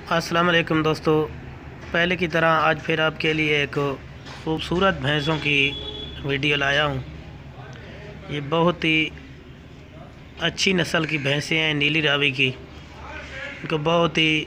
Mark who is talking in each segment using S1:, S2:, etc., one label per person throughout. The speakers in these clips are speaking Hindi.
S1: अस्सलाम वालेकुम दोस्तों, पहले की तरह आज फिर आपके लिए एक खूबसूरत भैंसों की वीडियो लाया हूँ। ये बहुत ही अच्छी नस्ल की भैंसें हैं, नीली रावी की। इनको बहुत ही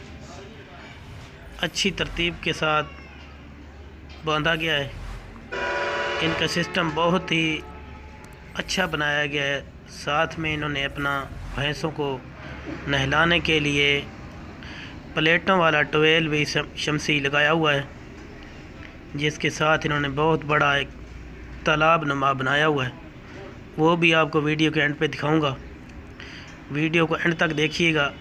S1: अच्छी तरतीब के साथ बांधा गया है। इनका सिस्टम बहुत ही अच्छा बनाया गया है। साथ में इन्होंने अपना भैंसों को नहलाने के लिए प्लेटों वाला टवेल भी शमसी लगाया हुआ है, जिसके साथ इन्होंने बहुत बड़ा एक तालाब नुमा बनाया हुआ है। वो भी आपको वीडियो के एंड पे दिखाऊंगा। वीडियो को एंड तक देखिएगा,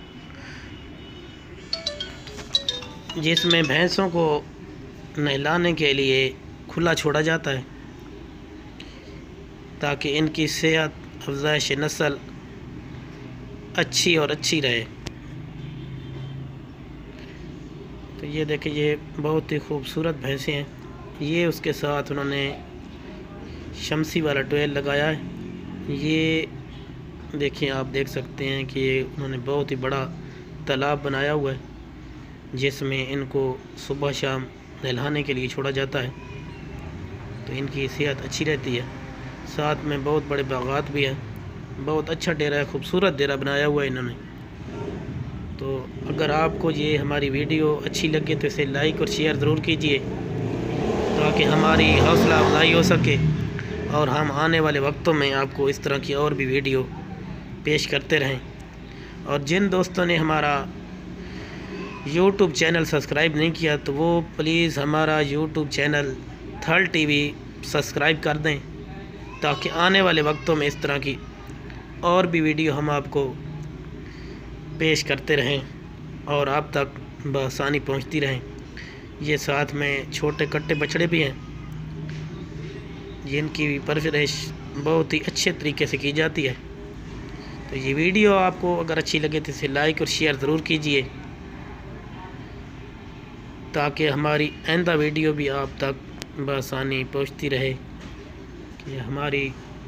S1: जिसमें भैंसों को नहलाने के लिए खुला छोड़ा जाता है ताकि इनकी सेहत अफजाइश नस्ल अच्छी और अच्छी रहे। तो ये देखिए, ये बहुत ही खूबसूरत भैंसें हैं। ये उसके साथ उन्होंने शमसी वाला टवेल लगाया है। ये देखिए, आप देख सकते हैं कि ये उन्होंने बहुत ही बड़ा तालाब बनाया हुआ है, जिसमें इनको सुबह शाम नहलाने के लिए छोड़ा जाता है, तो इनकी सेहत अच्छी रहती है। साथ में बहुत बड़े बागात भी हैं। बहुत अच्छा डेरा है, खूबसूरत डेरा बनाया हुआ है इन्होंने। तो अगर आपको ये हमारी वीडियो अच्छी लगे तो इसे लाइक और शेयर ज़रूर कीजिए, ताकि हमारी हौसला अफजाई हो सके और हम आने वाले वक्तों में आपको इस तरह की और भी वीडियो पेश करते रहें। और जिन दोस्तों ने हमारा YouTube चैनल सब्सक्राइब नहीं किया तो वो प्लीज़ हमारा YouTube channel Thal TV subscribe कर दें, ताकि आने वाले वक्तों में इस तरह की और भी वीडियो हम आपको पेश करते रहें और आप तक बआसानी पहुंचती रहें। ये साथ में छोटे कट्टे बछड़े भी हैं, जिनकी परवरिश बहुत ही अच्छे तरीके से की जाती है। तो ये वीडियो आपको अगर अच्छी लगे तो इसे लाइक और शेयर ज़रूर कीजिए, ताकि हमारी आइंदा वीडियो भी आप तक बआसानी पहुंचती रहे। कि हमारी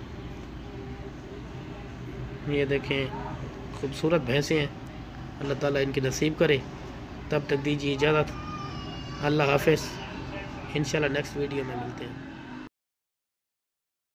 S1: ये देखें, खूबसूरत भैंसें हैं। अल्लाह ताला इनकी नसीब करे। तब तक दीजिए इजाज़त। अल्लाह हाफ़िज़। इंशाल्लाह नेक्स्ट वीडियो में मिलते हैं।